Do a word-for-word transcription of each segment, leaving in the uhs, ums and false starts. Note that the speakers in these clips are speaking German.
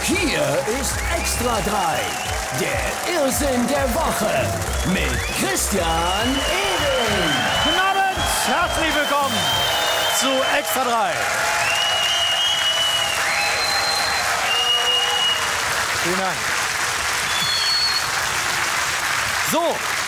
Hier ist Extra drei, der Irrsinn der Woche mit Christian Ehring. Guten Abend, herzlich willkommen zu Extra drei. Vielen Dank. So,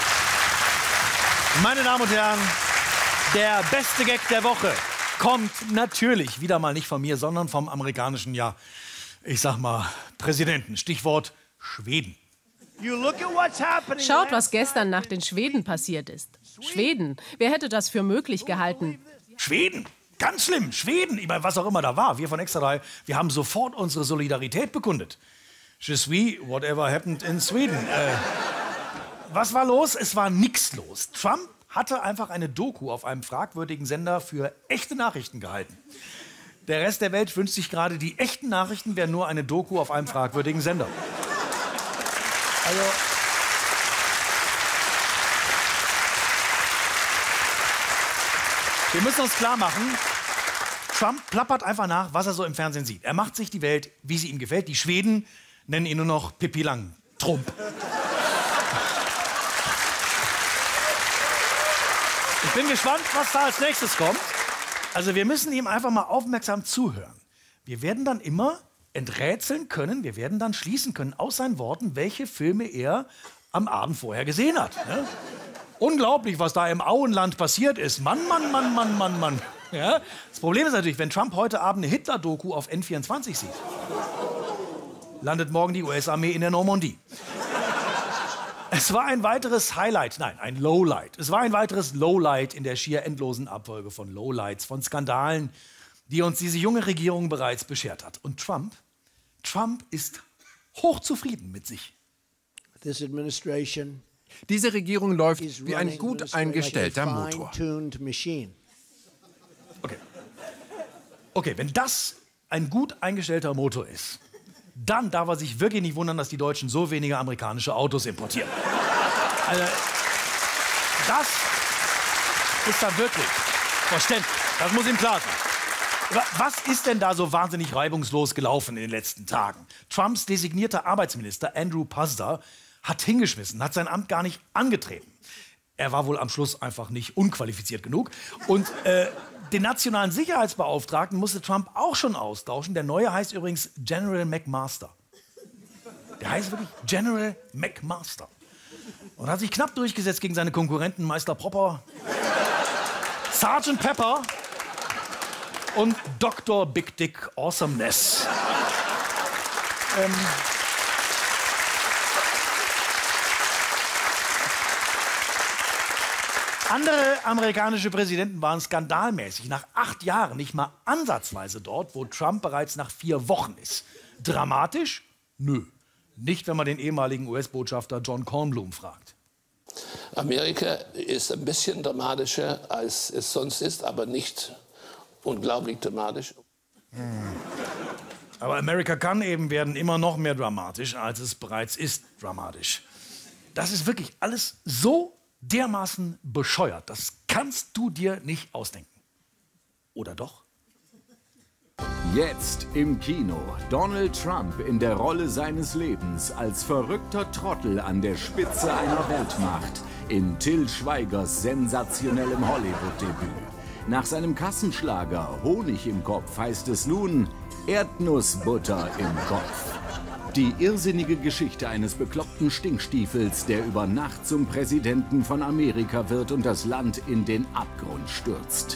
meine Damen und Herren, der beste Gag der Woche kommt natürlich wieder mal nicht von mir, sondern vom amerikanischen, ja, ich sag mal, Präsidenten. Stichwort Schweden. Schaut, was gestern nach den Schweden passiert ist. Schweden, wer hätte das für möglich gehalten? Schweden, ganz schlimm, Schweden, ich meine, was auch immer da war. Wir von Extra drei, wir haben sofort unsere Solidarität bekundet. Je suis whatever happened in Sweden. Äh, was war los? Es war nichts los. Trump hatte einfach eine Doku auf einem fragwürdigen Sender für echte Nachrichten gehalten. Der Rest der Welt wünscht sich gerade, die echten Nachrichten wären nur eine Doku auf einem fragwürdigen Sender. Also, wir müssen uns klar machen, Trump plappert einfach nach, was er so im Fernsehen sieht. Er macht sich die Welt, wie sie ihm gefällt. Die Schweden nennen ihn nur noch Pippi Langstrumpf. Ich bin gespannt, was da als nächstes kommt. Also wir müssen ihm einfach mal aufmerksam zuhören. Wir werden dann immer enträtseln können, wir werden dann schließen können aus seinen Worten, welche Filme er am Abend vorher gesehen hat. Ne? Unglaublich, was da im Auenland passiert ist. Mann, Mann, Mann, Mann, Mann, Mann. Ja? Das Problem ist natürlich, wenn Trump heute Abend eine Hitler-Doku auf N vierundzwanzig sieht, landet morgen die U S-Armee in der Normandie. Es war ein weiteres Highlight, nein, ein Lowlight. Es war ein weiteres Lowlight in der schier endlosen Abfolge von Lowlights, von Skandalen, die uns diese junge Regierung bereits beschert hat. Und Trump, Trump ist hochzufrieden mit sich. This administration Diese Regierung läuft is wie ein running gut like a eingestellter Motor. fine-tuned machine. Okay. Okay, wenn das ein gut eingestellter Motor ist, dann darf er sich wirklich nicht wundern, dass die Deutschen so wenige amerikanische Autos importieren. Also, das ist dann wirklich verständlich. Das muss ihm klar sein. Aber was ist denn da so wahnsinnig reibungslos gelaufen in den letzten Tagen? Trumps designierter Arbeitsminister Andrew Puzder hat hingeschmissen, hat sein Amt gar nicht angetreten. Er war wohl am Schluss einfach nicht unqualifiziert genug. Und äh, den nationalen Sicherheitsbeauftragten musste Trump auch schon austauschen. Der neue heißt übrigens General McMaster. Der heißt wirklich General McMaster. Und hat sich knapp durchgesetzt gegen seine Konkurrenten Meister Popper, Sergeant Pepper und Doktor Big Dick Awesomeness. Ähm, Andere amerikanische Präsidenten waren skandalmäßig nach acht Jahren nicht mal ansatzweise dort, wo Trump bereits nach vier Wochen ist. Dramatisch? Nö. Nicht, wenn man den ehemaligen U S-Botschafter John Kornblum fragt. Amerika ist ein bisschen dramatischer, als es sonst ist, aber nicht unglaublich dramatisch. Hm. Aber Amerika kann eben werden immer noch mehr dramatisch, als es bereits ist dramatisch. Das ist wirklich alles so dermaßen bescheuert. Das kannst du dir nicht ausdenken. Oder doch? Jetzt im Kino. Donald Trump in der Rolle seines Lebens als verrückter Trottel an der Spitze einer Weltmacht in Till Schweigers sensationellem Hollywood-Debüt. Nach seinem Kassenschlager Honig im Kopf heißt es nun Erdnussbutter im Kopf. Die irrsinnige Geschichte eines bekloppten Stinkstiefels, der über Nacht zum Präsidenten von Amerika wird und das Land in den Abgrund stürzt.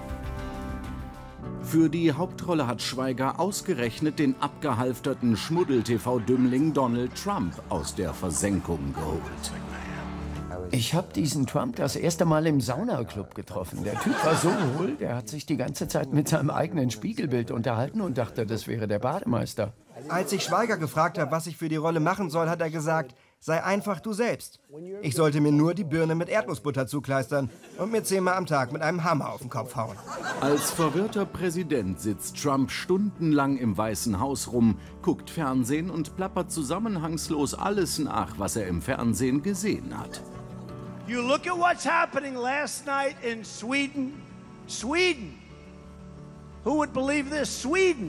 Für die Hauptrolle hat Schweiger ausgerechnet den abgehalfterten Schmuddel-T V-Dümmling Donald Trump aus der Versenkung geholt. Ich habe diesen Trump das erste Mal im Saunaclub getroffen. Der Typ war so hohl, der hat sich die ganze Zeit mit seinem eigenen Spiegelbild unterhalten und dachte, das wäre der Bademeister. Als ich Schweiger gefragt habe, was ich für die Rolle machen soll, hat er gesagt, sei einfach du selbst. Ich sollte mir nur die Birne mit Erdnussbutter zukleistern und mir zehnmal am Tag mit einem Hammer auf den Kopf hauen. Als verwirrter Präsident sitzt Trump stundenlang im Weißen Haus rum, guckt Fernsehen und plappert zusammenhangslos alles nach, was er im Fernsehen gesehen hat. You look at what's happening last night in Sweden. Sweden. Who would believe this? Sweden.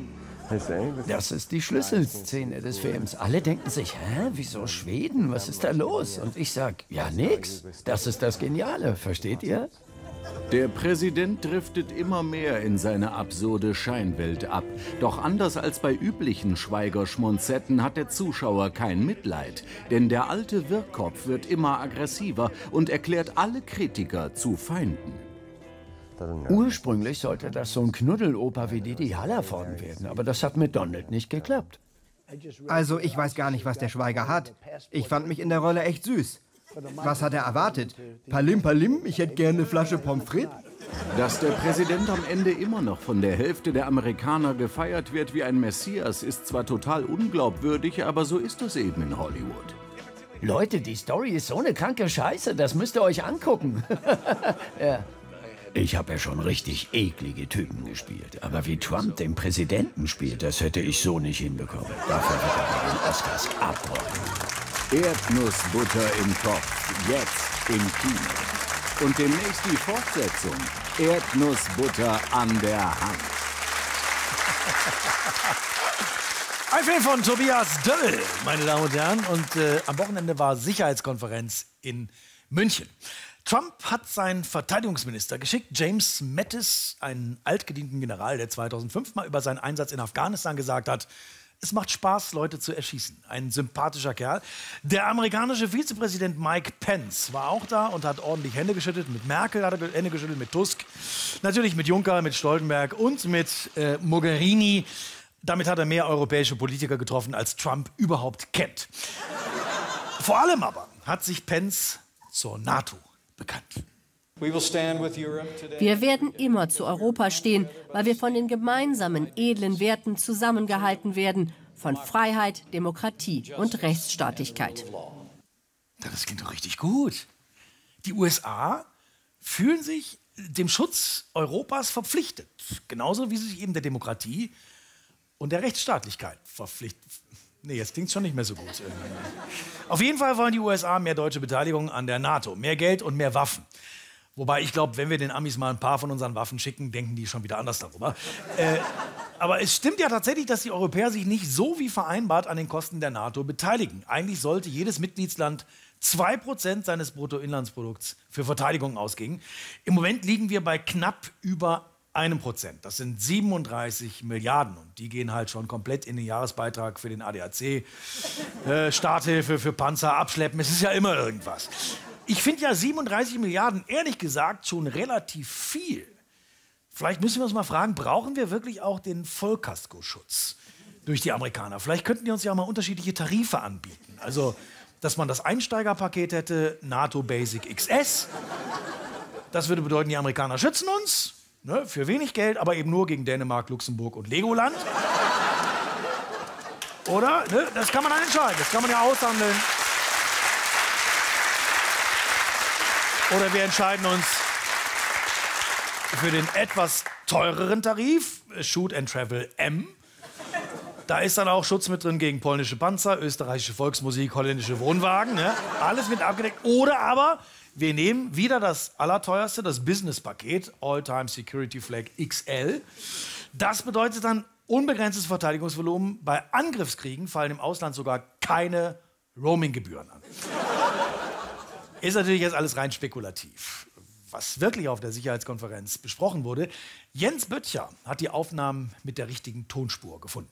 Das ist die Schlüsselszene des Films. Alle denken sich, hä, wieso Schweden? Was ist da los? Und ich sag, ja nix. Das ist das Geniale, versteht ihr? Der Präsident driftet immer mehr in seine absurde Scheinwelt ab. Doch anders als bei üblichen Schweiger-Schmonzetten hat der Zuschauer kein Mitleid. Denn der alte Wirrkopf wird immer aggressiver und erklärt alle Kritiker zu Feinden. Ursprünglich sollte das so ein Knuddeloper wie Didi Hallervorden werden, aber das hat mit Donald nicht geklappt. Also ich weiß gar nicht, was der Schweiger hat. Ich fand mich in der Rolle echt süß. Was hat er erwartet? Palim, palim, ich hätte gerne eine Flasche Pommes frites. Dass der Präsident am Ende immer noch von der Hälfte der Amerikaner gefeiert wird wie ein Messias, ist zwar total unglaubwürdig, aber so ist es eben in Hollywood. Leute, die Story ist so eine kranke Scheiße, das müsst ihr euch angucken. Ja. Ich habe ja schon richtig eklige Typen gespielt. Aber wie Trump den Präsidenten spielt, das hätte ich so nicht hinbekommen. Dafür wird er bei den Oscars abräumen. Erdnussbutter im Kopf, jetzt im Kino. Und demnächst die Fortsetzung, Erdnussbutter an der Hand. Ein Film von Tobias Döll, meine Damen und Herren. Und äh, am Wochenende war Sicherheitskonferenz in München. Trump hat seinen Verteidigungsminister geschickt, James Mattis, einen altgedienten General, der zweitausendfünf mal über seinen Einsatz in Afghanistan gesagt hat, es macht Spaß, Leute zu erschießen. Ein sympathischer Kerl. Der amerikanische Vizepräsident Mike Pence war auch da und hat ordentlich Hände geschüttelt. Mit Merkel hat er Hände geschüttelt, mit Tusk, natürlich mit Juncker, mit Stoltenberg und mit äh, Mogherini. Damit hat er mehr europäische Politiker getroffen, als Trump überhaupt kennt. Vor allem aber hat sich Pence zur NATO bekannt. Wir werden immer zu Europa stehen, weil wir von den gemeinsamen, edlen Werten zusammengehalten werden. Von Freiheit, Demokratie und Rechtsstaatlichkeit. Das klingt doch richtig gut. Die U S A fühlen sich dem Schutz Europas verpflichtet. Genauso wie sie sich eben der Demokratie und der Rechtsstaatlichkeit verpflichtet. Nee, jetzt klingt es schon nicht mehr so gut. Auf jeden Fall wollen die U S A mehr deutsche Beteiligung an der NATO. Mehr Geld und mehr Waffen. Wobei ich glaube, wenn wir den Amis mal ein paar von unseren Waffen schicken, denken die schon wieder anders darüber. Äh, aber es stimmt ja tatsächlich, dass die Europäer sich nicht so wie vereinbart an den Kosten der NATO beteiligen. Eigentlich sollte jedes Mitgliedsland zwei Prozent seines Bruttoinlandsprodukts für Verteidigung ausgeben. Im Moment liegen wir bei knapp über einem Prozent. Das sind siebenunddreißig Milliarden. Und die gehen halt schon komplett in den Jahresbeitrag für den A D A C. Äh, Starthilfe für Panzer, Abschleppen, es ist ja immer irgendwas. Ich finde ja siebenunddreißig Milliarden, ehrlich gesagt, schon relativ viel. Vielleicht müssen wir uns mal fragen, brauchen wir wirklich auch den Vollkaskoschutz durch die Amerikaner? Vielleicht könnten die uns ja mal unterschiedliche Tarife anbieten. Also, dass man das Einsteigerpaket hätte, NATO Basic X S. Das würde bedeuten, die Amerikaner schützen uns, ne, für wenig Geld, aber eben nur gegen Dänemark, Luxemburg und Legoland. Oder? Ne, das kann man dann entscheiden, das kann man ja aushandeln. Oder wir entscheiden uns für den etwas teureren Tarif, Shoot and Travel M. Da ist dann auch Schutz mit drin gegen polnische Panzer, österreichische Volksmusik, holländische Wohnwagen. Ne? Alles mit abgedeckt. Oder aber wir nehmen wieder das allerteuerste, das Business-Paket, All-Time Security Flag X L. Das bedeutet dann unbegrenztes Verteidigungsvolumen. Bei Angriffskriegen fallen im Ausland sogar keine Roaming-Gebühren an. Ist natürlich jetzt alles rein spekulativ. Was wirklich auf der Sicherheitskonferenz besprochen wurde, Jens Böttcher hat die Aufnahmen mit der richtigen Tonspur gefunden.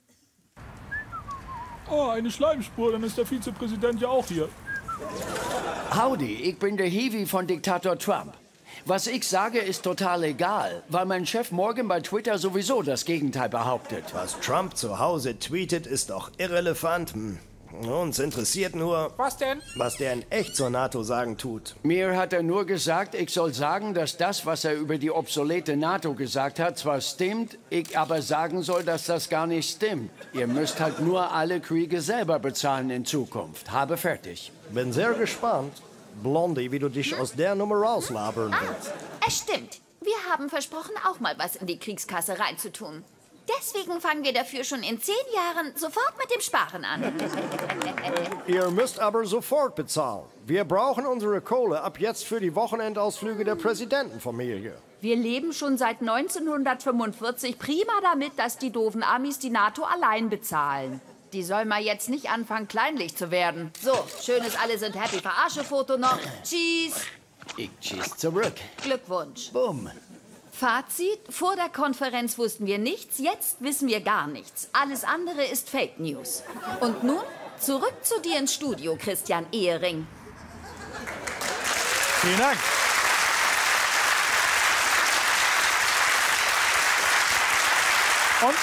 Oh, eine Schleimspur, dann ist der Vizepräsident ja auch hier. Howdy, ich bin der Hiwi von Diktator Trump. Was ich sage, ist total egal, weil mein Chef morgen bei Twitter sowieso das Gegenteil behauptet. Was Trump zu Hause tweetet, ist doch irrelevant. Hm. Uns interessiert nur, was denn? Was der in echt zur NATO sagen tut. Mir hat er nur gesagt, ich soll sagen, dass das, was er über die obsolete NATO gesagt hat, zwar stimmt, ich aber sagen soll, dass das gar nicht stimmt. Ihr müsst halt nur alle Kriege selber bezahlen in Zukunft. Habe fertig. Bin sehr gespannt, Blondie, wie du dich aus der Nummer rauslabern willst. Ah, es stimmt. Wir haben versprochen, auch mal was in die Kriegskasse reinzutun. Deswegen fangen wir dafür schon in zehn Jahren sofort mit dem Sparen an. Ihr müsst aber sofort bezahlen. Wir brauchen unsere Kohle ab jetzt für die Wochenendausflüge der Präsidentenfamilie. Wir leben schon seit neunzehnhundertfünfundvierzig prima damit, dass die doofen Amis die NATO allein bezahlen. Die sollen mal jetzt nicht anfangen, kleinlich zu werden. So, schönes Alle sind happy Verarsche-Foto noch. Cheese. Ich schieß zurück. Glückwunsch. Bumm. Fazit, vor der Konferenz wussten wir nichts, jetzt wissen wir gar nichts. Alles andere ist Fake News. Und nun zurück zu dir ins Studio, Christian Ehering. Vielen Dank. Und?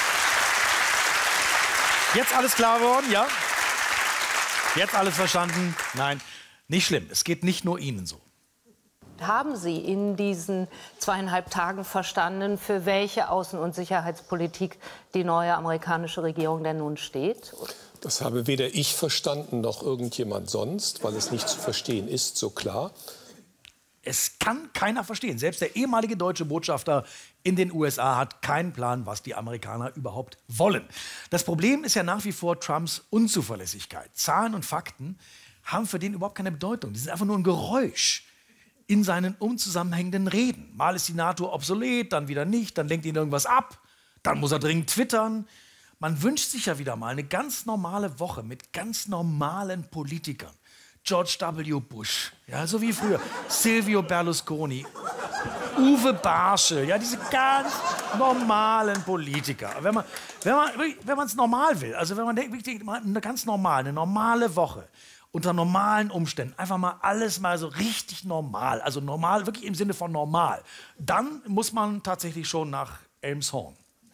Jetzt alles klar geworden, ja? Jetzt alles verstanden? Nein, nicht schlimm. Es geht nicht nur Ihnen so. Haben Sie in diesen zweieinhalb Tagen verstanden, für welche Außen- und Sicherheitspolitik die neue amerikanische Regierung denn nun steht? Das habe weder ich verstanden noch irgendjemand sonst, weil es nicht zu verstehen ist, so klar. Es kann keiner verstehen. Selbst der ehemalige deutsche Botschafter in den U S A hat keinen Plan, was die Amerikaner überhaupt wollen. Das Problem ist ja nach wie vor Trumps Unzuverlässigkeit. Zahlen und Fakten haben für den überhaupt keine Bedeutung. Die sind einfach nur ein Geräusch in seinen unzusammenhängenden Reden. Mal ist die NATO obsolet, dann wieder nicht, dann lenkt ihn irgendwas ab, dann muss er dringend twittern. Man wünscht sich ja wieder mal eine ganz normale Woche mit ganz normalen Politikern. George W. Bush, ja, so wie früher, Silvio Berlusconi, Uwe Barschel, ja, diese ganz normalen Politiker. Wenn man wenn man wenn man es normal will, also wenn man denkt, eine ganz normal, eine normale Woche, unter normalen Umständen, einfach mal alles mal so richtig normal, also normal, wirklich im Sinne von normal, dann muss man tatsächlich schon nach Elmshorn.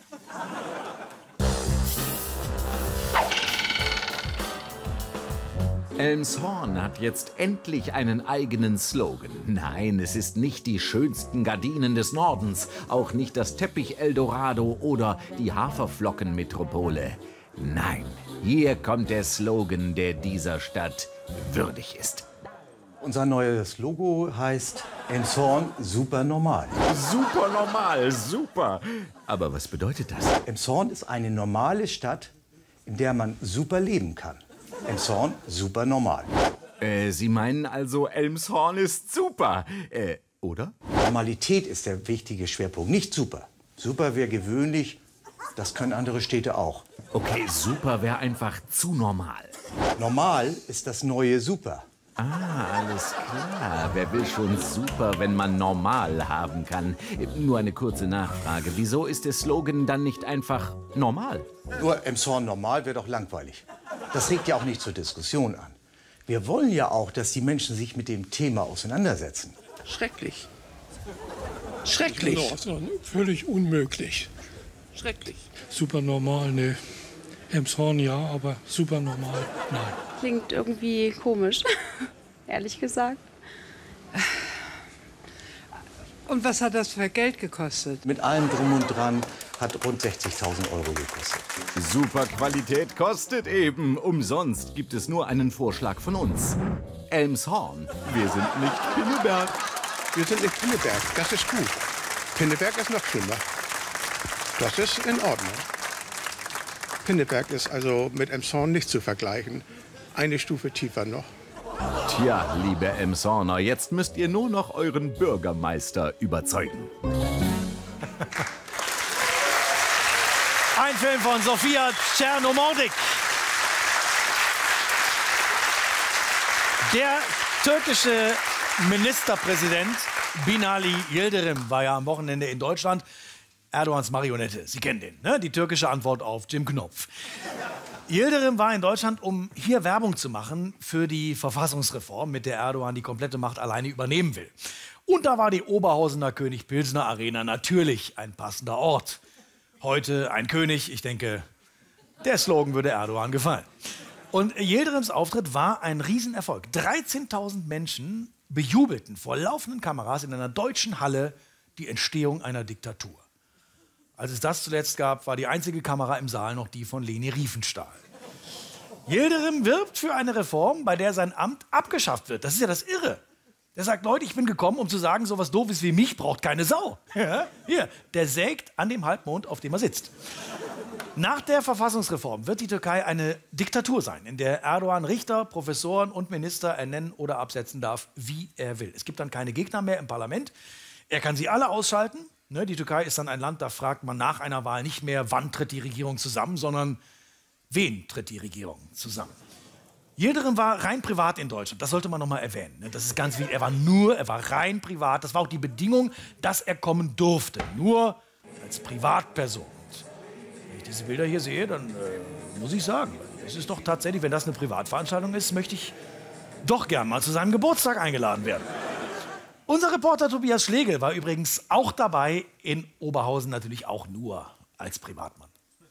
Elmshorn hat jetzt endlich einen eigenen Slogan. Nein, es ist nicht die schönsten Gardinen des Nordens, auch nicht das Teppich-Eldorado oder die Haferflockenmetropole. Nein, hier kommt der Slogan, der dieser Stadt würdig ist. Unser neues Logo heißt Elmshorn super normal. Super normal, super. Aber was bedeutet das? Elmshorn ist eine normale Stadt, in der man super leben kann. Elmshorn super normal. Äh, Sie meinen also, Elmshorn ist super, äh, oder? Normalität ist der wichtige Schwerpunkt, nicht super. Super wäre gewöhnlich, das können andere Städte auch. Okay, super wäre einfach zu normal. Normal ist das neue Super. Ah, alles klar. Wer will schon super, wenn man normal haben kann? Nur eine kurze Nachfrage. Wieso ist der Slogan dann nicht einfach normal? Nur Elmshorn normal wäre doch langweilig. Das regt ja auch nicht zur Diskussion an. Wir wollen ja auch, dass die Menschen sich mit dem Thema auseinandersetzen. Schrecklich. Schrecklich. No, völlig unmöglich. Schrecklich. Super normal, ne. Elmshorn ja, aber super normal, nein. Klingt irgendwie komisch, ehrlich gesagt. Und was hat das für Geld gekostet? Mit allem Drum und Dran hat rund sechzigtausend Euro gekostet. Super Qualität kostet eben. Umsonst gibt es nur einen Vorschlag von uns. Elmshorn. Wir sind nicht Pinneberg. Wir sind nicht Pinneberg, das ist gut. Pinneberg ist noch schlimmer. Das ist in Ordnung. Pinneberg ist also mit Elmshorn nicht zu vergleichen. Eine Stufe tiefer noch. Tja, liebe Elmshorner, jetzt müsst ihr nur noch euren Bürgermeister überzeugen. Ein Film von Sofia Czernomordik. Der türkische Ministerpräsident Binali Yildirim war ja am Wochenende in Deutschland. Erdogans Marionette, Sie kennen den, ne? Die türkische Antwort auf Jim Knopf. Yildirim war in Deutschland, um hier Werbung zu machen für die Verfassungsreform, mit der Erdogan die komplette Macht alleine übernehmen will. Und da war die Oberhausener König-Pilsner Arena natürlich ein passender Ort. Heute ein König, ich denke, der Slogan würde Erdogan gefallen. Und Yildirims Auftritt war ein Riesenerfolg. dreizehntausend Menschen bejubelten vor laufenden Kameras in einer deutschen Halle die Entstehung einer Diktatur. Als es das zuletzt gab, war die einzige Kamera im Saal noch die von Leni Riefenstahl. Yildirim wirbt für eine Reform, bei der sein Amt abgeschafft wird. Das ist ja das Irre. Der sagt, Leute, ich bin gekommen, um zu sagen, sowas Doofes wie mich braucht keine Sau. Ja? Hier, der sägt an dem Halbmond, auf dem er sitzt. Nach der Verfassungsreform wird die Türkei eine Diktatur sein, in der Erdogan Richter, Professoren und Minister ernennen oder absetzen darf, wie er will. Es gibt dann keine Gegner mehr im Parlament. Er kann sie alle ausschalten. Ne, die Türkei ist dann ein Land, da fragt man nach einer Wahl nicht mehr, wann tritt die Regierung zusammen, sondern wen tritt die Regierung zusammen. Yildirim war rein privat in Deutschland, das sollte man noch mal erwähnen. Das ist ganz wichtig. Er war nur, er war rein privat. Das war auch die Bedingung, dass er kommen durfte. Nur als Privatperson. Und wenn ich diese Bilder hier sehe, dann äh, muss ich sagen, es ist doch tatsächlich, wenn das eine Privatveranstaltung ist, möchte ich doch gern mal zu seinem Geburtstag eingeladen werden. Unser Reporter Tobias Schlegel war übrigens auch dabei, in Oberhausen natürlich auch nur als Privatmann.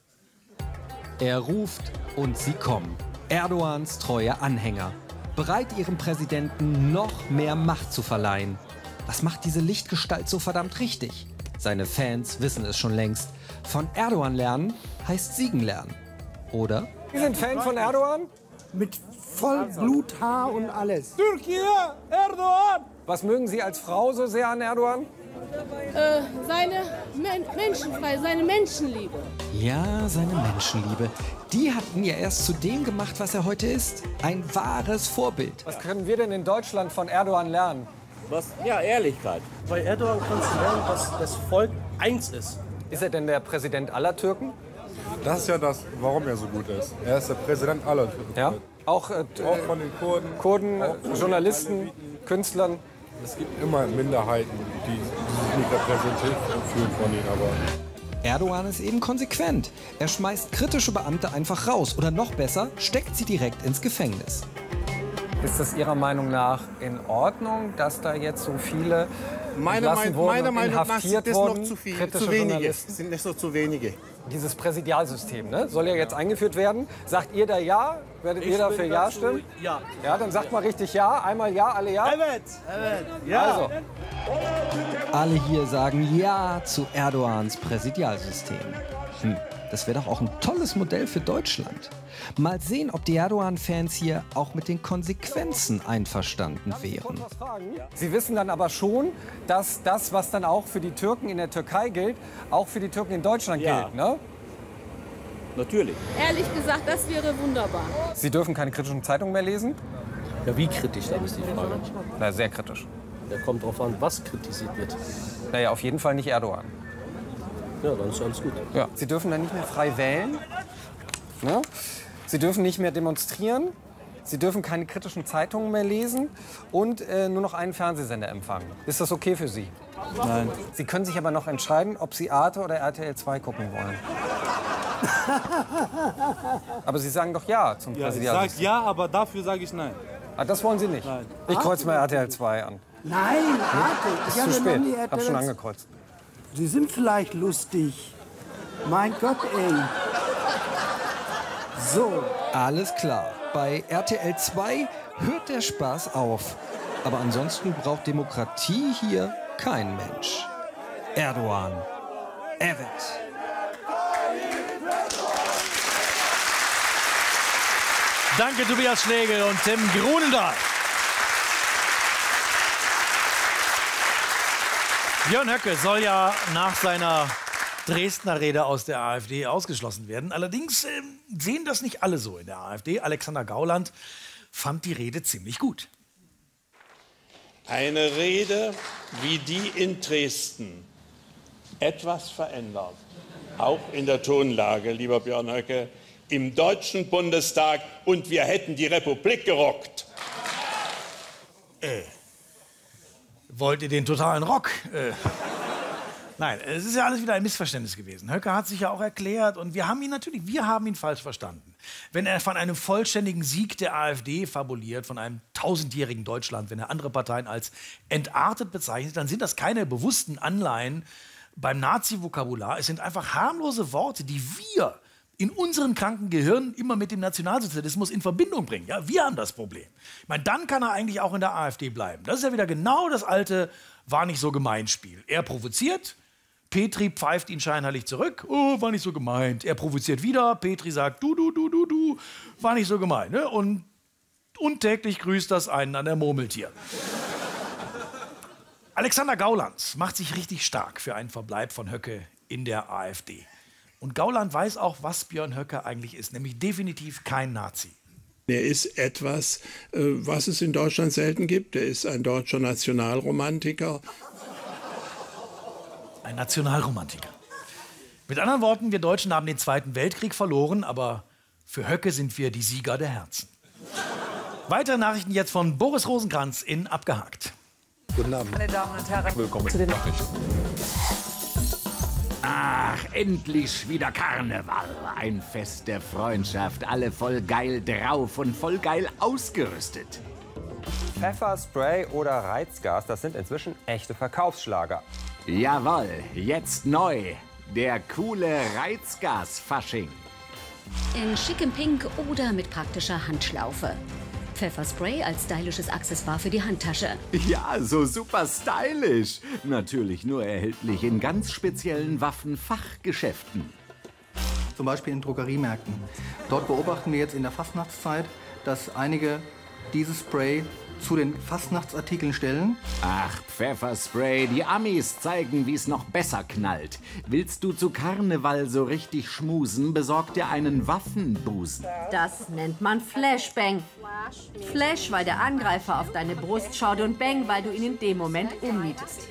Er ruft und sie kommen. Erdogans treue Anhänger. Bereit, ihrem Präsidenten noch mehr Macht zu verleihen. Was macht diese Lichtgestalt so verdammt richtig? Seine Fans wissen es schon längst. Von Erdogan lernen heißt siegen lernen. Oder? Sie sind Fan von Erdogan? Mit Vollbluthaar und alles. Türkei, Erdogan! Was mögen Sie als Frau so sehr an Erdogan? Äh, seine Men Menschenfreiheit, seine Menschenliebe. Ja, seine Menschenliebe. Die hat ihn ja erst zu dem gemacht, was er heute ist. Ein wahres Vorbild. Was können wir denn in Deutschland von Erdogan lernen? Was? Ja, Ehrlichkeit. Bei Erdogan kannst du lernen, dass das Volk eins ist. Ist er denn der Präsident aller Türken? Das ist ja das, warum er so gut ist. Er ist der Präsident aller Türken. Ja? Auch, äh, auch von den Kurden. Kurden, Journalisten, Künstlern. Es gibt immer Minderheiten, die, die sich nicht repräsentiert fühlen von ihnen. Aber Erdogan ist eben konsequent. Er schmeißt kritische Beamte einfach raus. Oder noch besser, steckt sie direkt ins Gefängnis. Ist es Ihrer Meinung nach in Ordnung, dass da jetzt so viele Meine, mein, wurden meiner Meinung nach sind das noch zu viel, zu wenige. Sind das noch zu wenige. Dieses Präsidialsystem, ne? Soll ja jetzt eingeführt werden. Sagt ihr da ja? Werdet Ich ihr dafür ja stimmen? Ja. Ja, dann sagt mal richtig ja. Einmal ja, alle ja. Evet, evet, ja. Also. Alle hier sagen ja zu Erdogans Präsidialsystem. Hm, das wäre doch auch ein tolles Modell für Deutschland. Mal sehen, ob die Erdogan-Fans hier auch mit den Konsequenzen einverstanden wären. Sie wissen dann aber schon, dass das, was dann auch für die Türken in der Türkei gilt, auch für die Türken in Deutschland Ja. gilt, ne? Natürlich. Ehrlich gesagt, das wäre wunderbar. Sie dürfen keine kritischen Zeitungen mehr lesen? Ja, wie kritisch, dann ist die Frage. Na, sehr kritisch. Da kommt drauf an, was kritisiert wird. Naja, auf jeden Fall nicht Erdogan. Ja, dann ist alles gut. Ja. Sie dürfen dann nicht mehr frei wählen. Ne? Sie dürfen nicht mehr demonstrieren. Sie dürfen keine kritischen Zeitungen mehr lesen und äh, nur noch einen Fernsehsender empfangen. Ist das okay für Sie? Nein. Sie können sich aber noch entscheiden, ob Sie Arte oder R T L zwei gucken wollen. Aber Sie sagen doch ja zum Ja, ich Präsidialsystem. sag ja, aber dafür sage ich nein. Ah, das wollen Sie nicht? Nein. Ich kreuze mal R T L zwei an. Nein, warte. Ist Ich zu habe spät. noch nie Hab schon R T L. angekreuzt. Sie sind vielleicht lustig. Mein Gott, ey. So. Alles klar. Bei R T L zwei hört der Spaß auf. Aber ansonsten braucht Demokratie hier kein Mensch. Erdogan. Evet. Danke Tobias Schlegel und Tim Grunendahl. Björn Höcke soll ja nach seiner Dresdner Rede aus der AfD ausgeschlossen werden. Allerdings äh, sehen das nicht alle so in der AfD. Alexander Gauland fand die Rede ziemlich gut. Eine Rede wie die in Dresden etwas verändert, auch in der Tonlage, lieber Björn Höcke, im Deutschen Bundestag und wir hätten die Republik gerockt. Äh, wollt ihr den totalen Rock? Äh, nein, es ist ja alles wieder ein Missverständnis gewesen. Höcke hat sich ja auch erklärt und wir haben ihn natürlich, wir haben ihn falsch verstanden. Wenn er von einem vollständigen Sieg der AfD fabuliert, von einem tausendjährigen Deutschland, wenn er andere Parteien als entartet bezeichnet, dann sind das keine bewussten Anleihen beim Nazi-Vokabular. Es sind einfach harmlose Worte, die wir in unseren kranken Gehirnen immer mit dem Nationalsozialismus in Verbindung bringen. Ja, wir haben das Problem. Ich meine, dann kann er eigentlich auch in der AfD bleiben. Das ist ja wieder genau das alte war nicht so gemein Spiel. Er provoziert, Petri pfeift ihn scheinheilig zurück. Oh, war nicht so gemeint. Er provoziert wieder, Petri sagt, du, du, du, du, du, war nicht so gemein. Ne? Und untäglich grüßt das einen an der Murmeltier. Alexander Gauland macht sich richtig stark für einen Verbleib von Höcke in der AfD. Und Gauland weiß auch, was Björn Höcke eigentlich ist, nämlich definitiv kein Nazi. Er ist etwas, was es in Deutschland selten gibt. Er ist ein deutscher Nationalromantiker. Ein Nationalromantiker. Mit anderen Worten, wir Deutschen haben den Zweiten Weltkrieg verloren, aber für Höcke sind wir die Sieger der Herzen. Weitere Nachrichten jetzt von Boris Rosenkranz in Abgehakt. Guten Abend. Meine Damen und Herren, willkommen zu den Nachrichten. Ach, endlich wieder Karneval. Ein Fest der Freundschaft. Alle voll geil drauf und voll geil ausgerüstet. Pfefferspray oder Reizgas, das sind inzwischen echte Verkaufsschlager. Jawohl, jetzt neu. Der coole Reizgas-Fasching. In schickem Pink oder mit praktischer Handschlaufe. Pfefferspray als stylisches Accessoire für die Handtasche. Ja, so super stylisch. Natürlich nur erhältlich in ganz speziellen Waffenfachgeschäften. Zum Beispiel in Drogeriemärkten. Dort beobachten wir jetzt in der Fastnachtszeit, dass einige dieses Spray zu den Fastnachtsartikeln stellen. Ach, Pfefferspray, die Amis zeigen, wie es noch besser knallt. Willst du zu Karneval so richtig schmusen, besorg dir einen Waffenbusen. Das nennt man Flashbang. Flash, weil der Angreifer auf deine Brust schaut, und Bang, weil du ihn in dem Moment umnietest.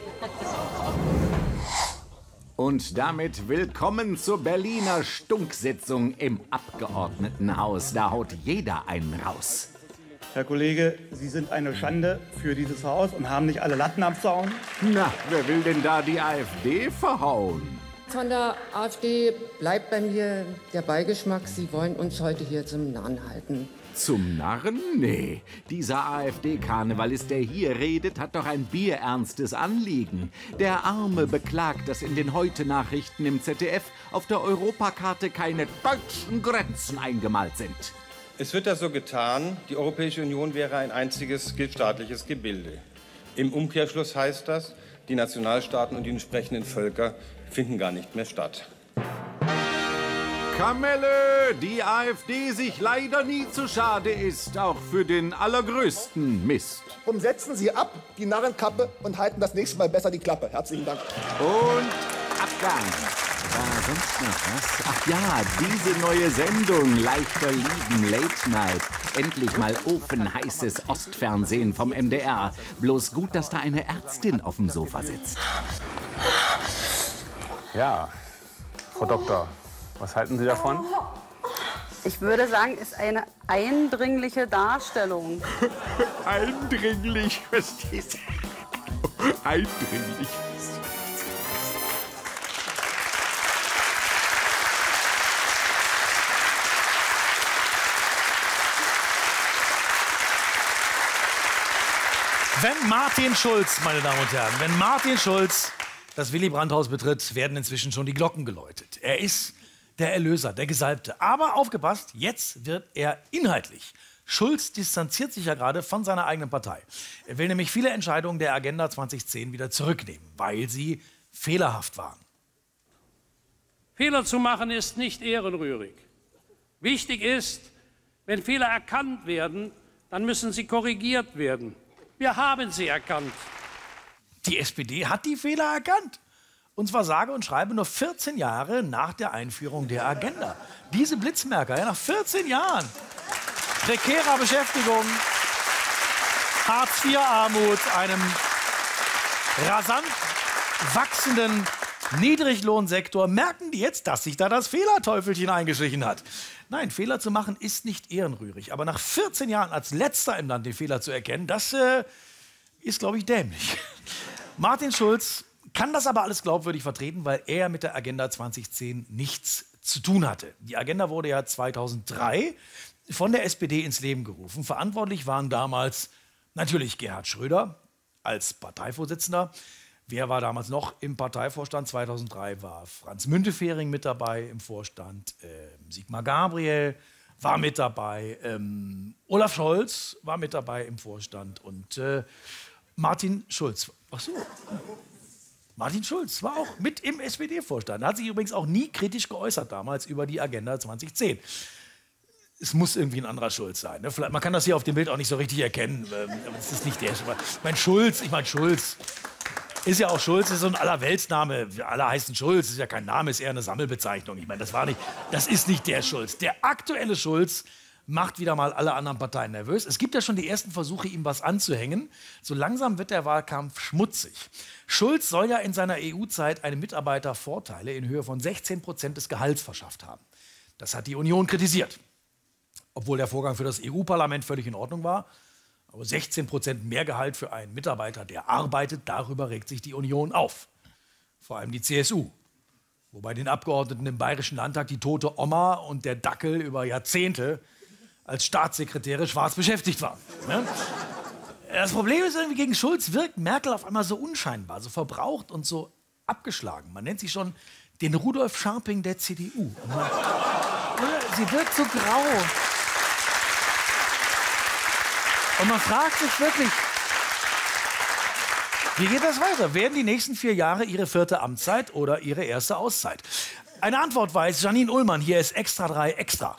Und damit willkommen zur Berliner Stunksitzung im Abgeordnetenhaus. Da haut jeder einen raus. Herr Kollege, Sie sind eine Schande für dieses Haus und haben nicht alle Latten am Zaun. Na, wer will denn da die AfD verhauen? Von der AfD bleibt bei mir der Beigeschmack, Sie wollen uns heute hier zum Narren halten. Zum Narren? Nee. Dieser AfD-Karnevalist, der hier redet, hat doch ein bierernstes Anliegen. Der Arme beklagt, dass in den Heute-Nachrichten im Z D F auf der Europakarte keine deutschen Grenzen eingemalt sind. Es wird da so getan, die Europäische Union wäre ein einziges staatliches Gebilde. Im Umkehrschluss heißt das, die Nationalstaaten und die entsprechenden Völker finden gar nicht mehr statt. Kamelle, die AfD sich leider nie zu schade ist, auch für den allergrößten Mist. Und setzen Sie ab, die Narrenkappe, und halten das nächste Mal besser die Klappe. Herzlichen Dank. Und Abgang. War sonst noch was? Ach ja, diese neue Sendung, Leichter Lieben, Late Night. Endlich mal ofenheißes Ostfernsehen vom M D R. Bloß gut, dass da eine Ärztin auf dem Sofa sitzt. Ja, Frau Doktor, was halten Sie davon? Ich würde sagen, ist eine eindringliche Darstellung. Eindringlich, verstehst du? Eindringlich. Wenn Martin Schulz, meine Damen und Herren, wenn Martin Schulz das Willy-Brandt-Haus betritt, werden inzwischen schon die Glocken geläutet. Er ist der Erlöser, der Gesalbte. Aber aufgepasst, jetzt wird er inhaltlich. Schulz distanziert sich ja gerade von seiner eigenen Partei. Er will nämlich viele Entscheidungen der Agenda zwanzig zehn wieder zurücknehmen, weil sie fehlerhaft waren. Fehler zu machen ist nicht ehrenrührig. Wichtig ist, wenn Fehler erkannt werden, dann müssen sie korrigiert werden. Wir haben sie erkannt. Die S P D hat die Fehler erkannt. Und zwar sage und schreibe nur vierzehn Jahre nach der Einführung der Agenda. Diese Blitzmerker, ja, nach vierzehn Jahren. Prekärer Beschäftigung, Hartz vier Armut, einem rasant wachsenden Niedriglohnsektor. Merken die jetzt, dass sich da das Fehlerteufelchen eingeschlichen hat? Nein, Fehler zu machen ist nicht ehrenrührig. Aber nach vierzehn Jahren als Letzter im Land den Fehler zu erkennen, das äh, ist, glaube ich, dämlich. Martin Schulz kann das aber alles glaubwürdig vertreten, weil er mit der Agenda zwanzig zehn nichts zu tun hatte. Die Agenda wurde ja zweitausenddrei von der S P D ins Leben gerufen. Verantwortlich waren damals natürlich Gerhard Schröder als Parteivorsitzender. Wer war damals noch im Parteivorstand? zweitausenddrei war Franz Müntefering mit dabei im Vorstand. Äh, Sigmar Gabriel war mit dabei. Ähm, Olaf Scholz war mit dabei im Vorstand. Und äh, Martin Schulz. Ach so. Martin Schulz war auch mit im S P D-Vorstand. Er hat sich übrigens auch nie kritisch geäußert damals über die Agenda zwanzig zehn. Es muss irgendwie ein anderer Schulz sein. Ne? Vielleicht, man kann das hier auf dem Bild auch nicht so richtig erkennen. Ähm, aber es ist nicht der. Ich meine, Schulz, ich meine Schulz. Ist ja auch Schulz, ist so ein Allerweltsname. Alle heißen Schulz, ist ja kein Name, ist eher eine Sammelbezeichnung. Ich meine, das war nicht, das ist nicht der Schulz. Der aktuelle Schulz macht wieder mal alle anderen Parteien nervös. Es gibt ja schon die ersten Versuche, ihm was anzuhängen. So langsam wird der Wahlkampf schmutzig. Schulz soll ja in seiner E U-Zeit einem Mitarbeiter Vorteile in Höhe von sechzehn Prozent des Gehalts verschafft haben. Das hat die Union kritisiert. Obwohl der Vorgang für das E U-Parlament völlig in Ordnung war. Aber sechzehn Prozent mehr Gehalt für einen Mitarbeiter, der arbeitet, darüber regt sich die Union auf. Vor allem die C S U. Wobei den Abgeordneten im Bayerischen Landtag die tote Oma und der Dackel über Jahrzehnte als Staatssekretäre schwarz beschäftigt waren. Ne? Das Problem ist irgendwie, gegen Schulz wirkt Merkel auf einmal so unscheinbar, so verbraucht und so abgeschlagen. Man nennt sie schon den Rudolf Scharping der C D U. Man, sie wirkt so grau. Und man fragt sich wirklich, wie geht das weiter? Werden die nächsten vier Jahre ihre vierte Amtszeit oder ihre erste Auszeit? Eine Antwort weiß Janine Ullmann. Hier ist Extra drei Extra.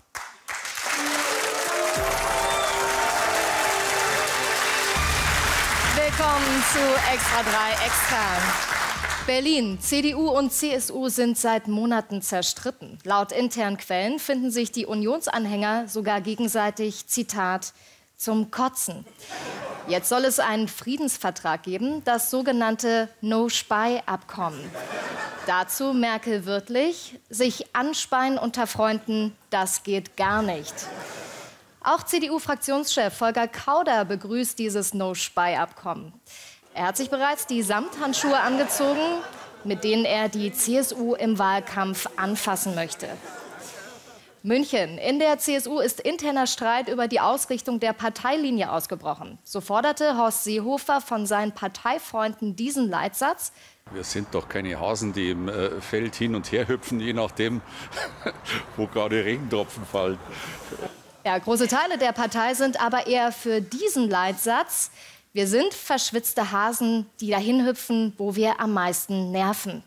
Willkommen zu Extra drei Extra. Berlin. C D U und C S U sind seit Monaten zerstritten. Laut internen Quellen finden sich die Unionsanhänger sogar gegenseitig, Zitat, zum Kotzen. Jetzt soll es einen Friedensvertrag geben, das sogenannte No-Spy-Abkommen. Dazu Merkel wörtlich, sich anspeien unter Freunden, das geht gar nicht. Auch C D U-Fraktionschef Volker Kauder begrüßt dieses No-Spy-Abkommen. Er hat sich bereits die Samthandschuhe angezogen, mit denen er die C S U im Wahlkampf anfassen möchte. München. In der C S U ist interner Streit über die Ausrichtung der Parteilinie ausgebrochen. So forderte Horst Seehofer von seinen Parteifreunden diesen Leitsatz: Wir sind doch keine Hasen, die im äh, Feld hin und her hüpfen, je nachdem, wo gerade Regentropfen fallen. Ja, große Teile der Partei sind aber eher für diesen Leitsatz: Wir sind verschwitzte Hasen, die dahin hüpfen, wo wir am meisten nerven.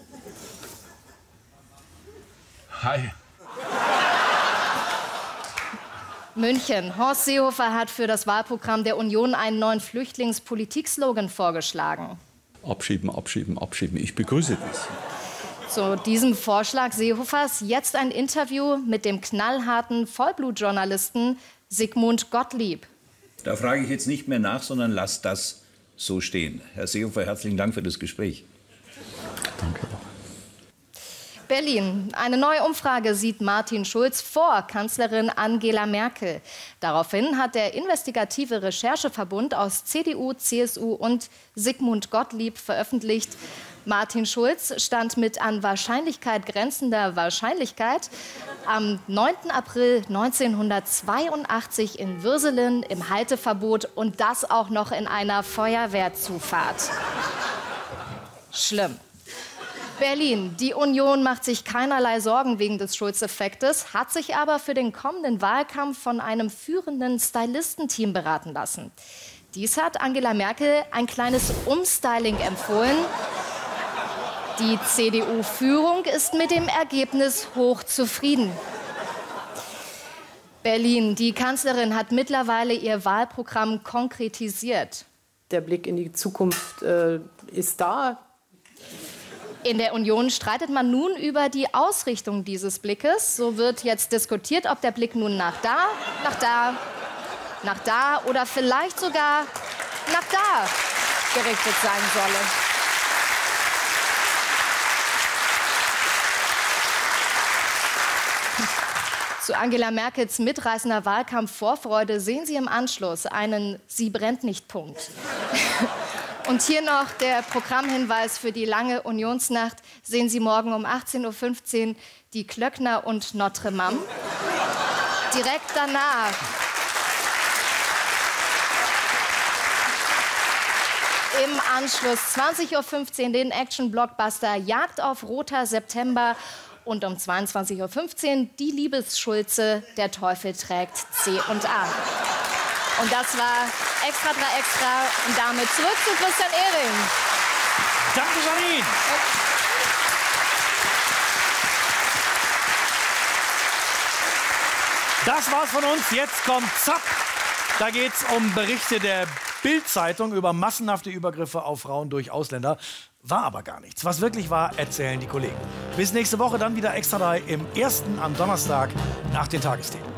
Hi. München. Horst Seehofer hat für das Wahlprogramm der Union einen neuen Flüchtlingspolitik-Slogan vorgeschlagen. Abschieben, abschieben, abschieben. Ich begrüße das. Zu diesem Vorschlag Seehofers jetzt ein Interview mit dem knallharten Vollblutjournalisten Sigmund Gottlieb. Da frage ich jetzt nicht mehr nach, sondern lasst das so stehen. Herr Seehofer, herzlichen Dank für das Gespräch. Danke. Berlin. Eine neue Umfrage sieht Martin Schulz vor Kanzlerin Angela Merkel. Daraufhin hat der investigative Rechercheverbund aus C D U, C S U und Sigmund Gottlieb veröffentlicht: Martin Schulz stand mit an Wahrscheinlichkeit grenzender Wahrscheinlichkeit am neunten April neunzehnhundertzweiundachtzig in Würselen im Halteverbot, und das auch noch in einer Feuerwehrzufahrt. Schlimm. Berlin. Die Union macht sich keinerlei Sorgen wegen des Schulz-Effektes, hat sich aber für den kommenden Wahlkampf von einem führenden Stylistenteam beraten lassen. Dies hat Angela Merkel ein kleines Umstyling empfohlen. Die C D U-Führung ist mit dem Ergebnis hoch zufrieden. Berlin. Die Kanzlerin hat mittlerweile ihr Wahlprogramm konkretisiert. Der Blick in die Zukunft äh, ist da. In der Union streitet man nun über die Ausrichtung dieses Blickes. So wird jetzt diskutiert, ob der Blick nun nach da, nach da, nach da oder vielleicht sogar nach da gerichtet sein solle. Zu Angela Merkels mitreißender Wahlkampfvorfreude sehen Sie im Anschluss einen Sie brennt nicht Punkt. Und hier noch der Programmhinweis für die lange Unionsnacht. Sehen Sie morgen um achtzehn Uhr fünfzehn die Klöckner und Notre Dame. Direkt danach im Anschluss zwanzig Uhr fünfzehn den Action-Blockbuster Jagd auf Roter September. Und um zweiundzwanzig Uhr fünfzehn die Liebesschulze, der Teufel trägt C und A. Und das war Extra drei Extra. Und damit zurück zu Christian Ehring. Danke, Janine. Das war's von uns. Jetzt kommt Zapp. Da geht's um Berichte der Bild-Zeitung über massenhafte Übergriffe auf Frauen durch Ausländer. War aber gar nichts. Was wirklich war, erzählen die Kollegen. Bis nächste Woche dann wieder Extra drei im ersten am Donnerstag nach den Tagesthemen.